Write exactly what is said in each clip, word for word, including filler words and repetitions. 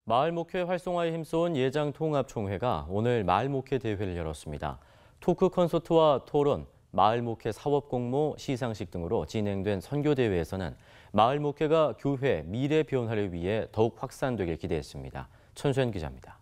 마을 목회 활성화에 힘써온 예장통합총회가 오늘 마을 목회 대회를 열었습니다. 토크 콘서트와 토론, 마을 목회 사업 공모, 시상식 등으로 진행된 선교대회에서는 마을 목회가 교회 미래 변화를 위해 더욱 확산되길 기대했습니다. 천수연 기자입니다.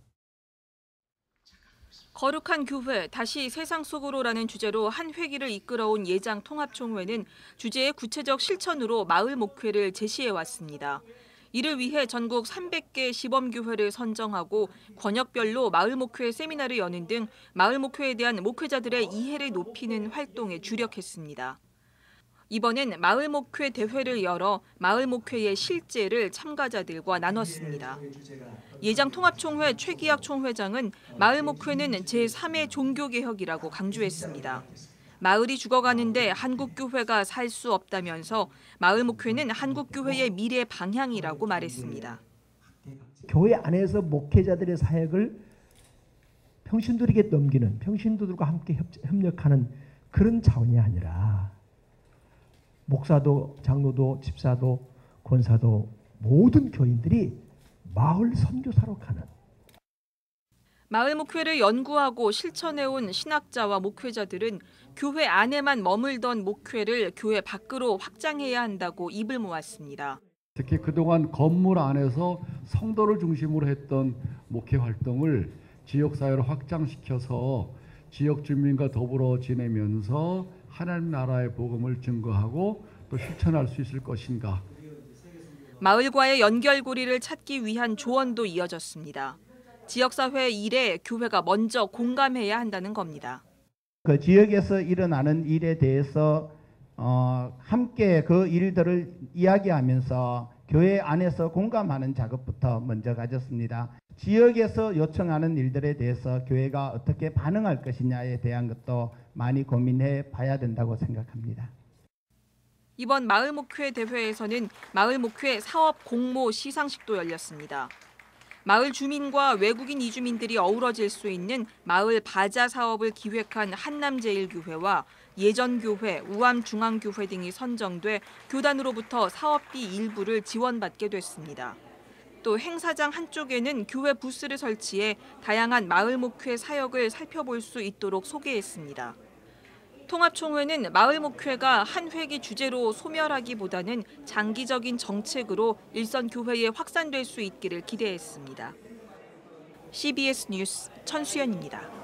거룩한 교회, 다시 세상 속으로라는 주제로 한 회기를 이끌어온 예장통합총회는 주제의 구체적 실천으로 마을 목회를 제시해왔습니다. 이를 위해 전국 삼백 개 시범교회를 선정하고 권역별로 마을 목회 세미나를 여는 등 마을 목회에 대한 목회자들의 이해를 높이는 활동에 주력했습니다. 이번엔 마을 목회 대회를 열어 마을 목회의 실제를 참가자들과 나눴습니다. 예장통합총회 최기학 총회장은 마을 목회는 제삼의 종교개혁이라고 강조했습니다. 마을이 죽어가는데 한국교회가 살 수 없다면서 마을 목회는 한국교회의 미래 방향이라고 말했습니다. 교회 안에서 목회자들의 사역을 평신도들에게 넘기는, 평신도들과 함께 협력하는 그런 차원이 아니라 목사도, 장로도, 집사도, 권사도 모든 교인들이 마을 선교사로 가는. 마을 목회를 연구하고 실천해온 신학자와 목회자들은 교회 안에만 머물던 목회를 교회 밖으로 확장해야 한다고 입을 모았습니다. 특히 그동안 건물 안에서 성도를 중심으로 했던 목회 활동을 지역사회로 확장시켜서 지역 주민과 더불어 지내면서 하나님 나라의 복음을 증거하고 또 실천할 수 있을 것인가. 마을과의 연결고리를 찾기 위한 조언도 이어졌습니다. 지역사회 일에 교회가 먼저 공감해야 한다는 겁니다. 그 지역에서 일어나는 일에 대해서 어, 함께 그 일들을 이야기하면서 교회 안에서 공감하는 작업부터 먼저 가졌습니다. 지역에서 요청하는 일들에 대해서 교회가 어떻게 반응할 것이냐에 대한 것도 많이 고민해 봐야 된다고 생각합니다. 이번 마을 목회 대회에서는 마을 목회 사업 공모 시상식도 열렸습니다. 마을 주민과 외국인 이주민들이 어우러질 수 있는 마을 바자 사업을 기획한 한남제일교회와 예전교회, 우암중앙교회 등이 선정돼 교단으로부터 사업비 일부를 지원받게 됐습니다. 또 행사장 한쪽에는 교회 부스를 설치해 다양한 마을 목회 사역을 살펴볼 수 있도록 소개했습니다. 통합총회는 마을 목회가 한 회기 주제로 소멸하기보다는 장기적인 정책으로 일선 교회에 확산될 수 있기를 기대했습니다. 씨비에스 뉴스 천수연입니다.